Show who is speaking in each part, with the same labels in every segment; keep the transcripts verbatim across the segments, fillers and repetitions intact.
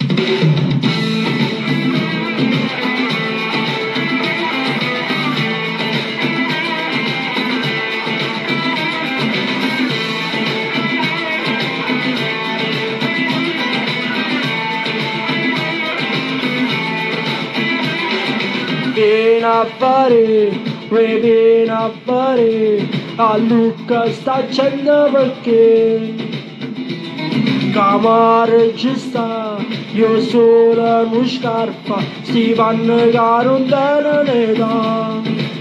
Speaker 1: Vieni a fare, vieni a fare, a Lucca sta accendo perché Camare ci sta, io solo non scarpa, sti panni che non te ne dà.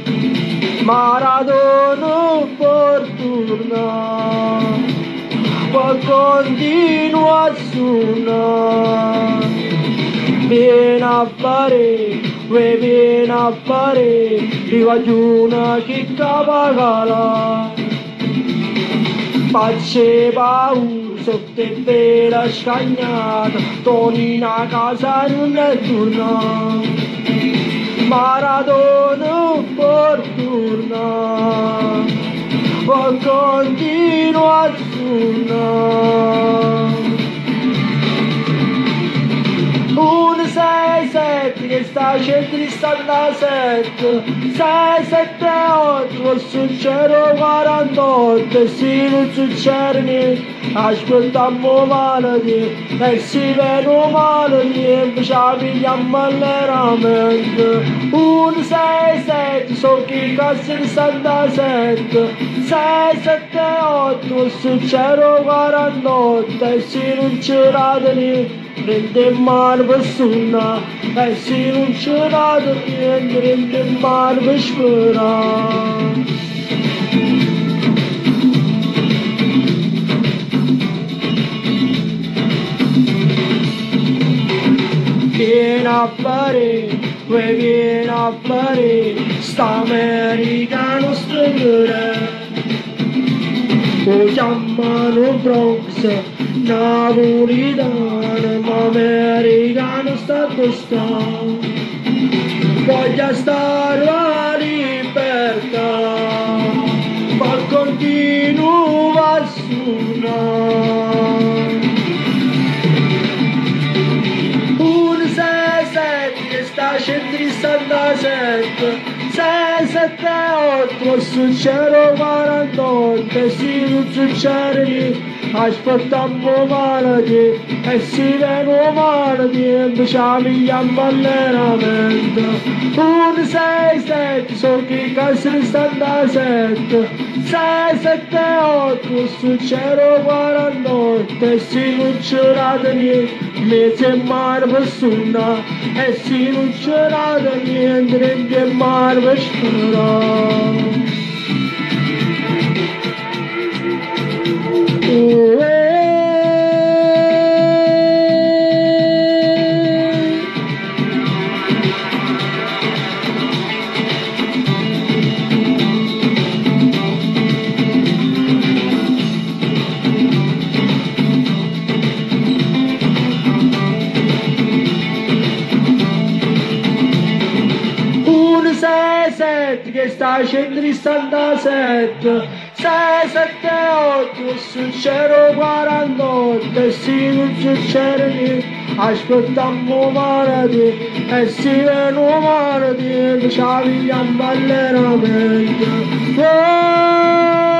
Speaker 1: Maradona per tornare, poi continua a suonare. Vieni a fare, vieni a fare, io voglio una chicca pagala. Facce paura sotto il velo scagnato, torni a casa non è tornato. Maradona per tornare, poi continua a suonare. uno sei sette che sta centosettantasette, sei sette otto succede quarantotto, e se non succede niente ascoltiamo male di, e si vedono male di, invece la pigliamo alleramento. uno sei sette so che cazzo sessantasette, sei sette otto succede quarantotto, e se non c'era niente rende male per suonare, e se non c'era niente rende male per sperare. Vieni a fare, vieni a fare, sta americano straniero. Lo chiamano Bronx, napolitano, ma americano sta sta. Voglio stare la libertà, ma continua a suonare. Sta centosettantasette, sei sette otto succede quarantotto, e se non succede niente aspettiamo male di, e si vedono male di, invece la pigliamo alleramento. uno sei sette so che cazzo sessantasette, sei sette otto succede quarantotto, e se non c'era niente mi sembra per suonare, e se non c'era niente rende male per sperare. sei sette che sta centosettantasette, sei sette otto succede quarantotto, e se non succede niente aspettiamo male di, e si vedono male di, ci pigliamo alleramento.